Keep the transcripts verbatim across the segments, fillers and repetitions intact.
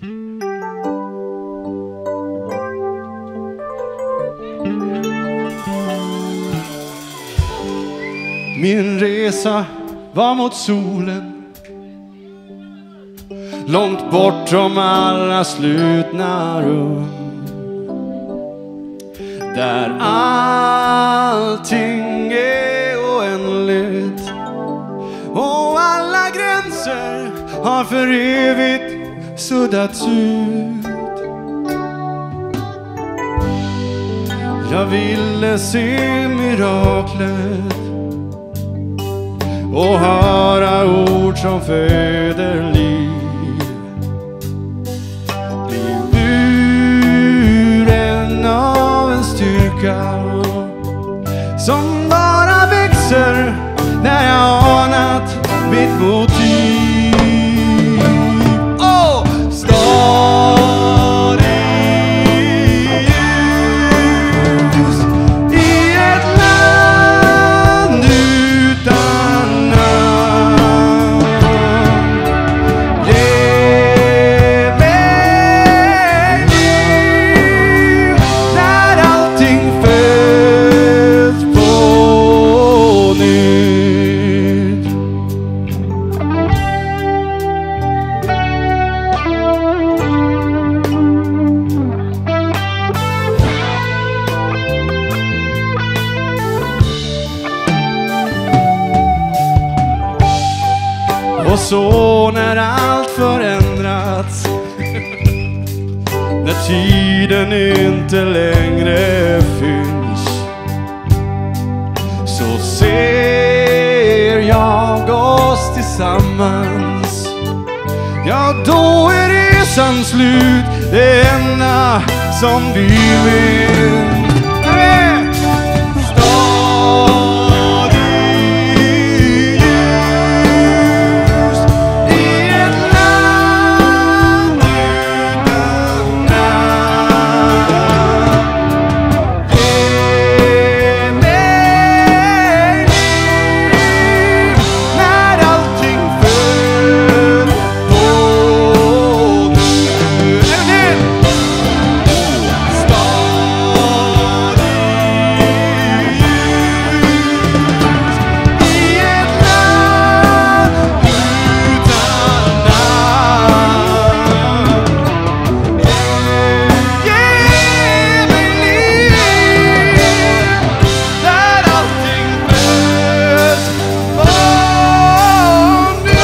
Min resa var mot solen, långt bortom alla slutna rum, där allting är oändligt och alla gränser har för evigt suddats ut. Jag ville se miraklet och höra ord som föder liv. Bli buren av en styrka som bara växer när jag anat mitt motiv. Åh, Stad I Ljus, i ett land utan namn. Ge mig liv när allting föds på nytt. Och så när allt förändrats, när tiden inte längre finns, så ser jag oss tillsammans. Ja, då är resan slut, det enda som vi vill. Stad I ljus, i ett land utan namn. Ge mig liv när allting föds på nytt. Stad I ljus, i ett land utan namn. Ge mig liv där allting föds på nytt.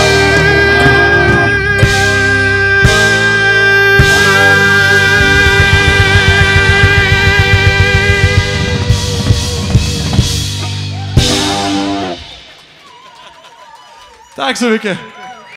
Tack så mycket.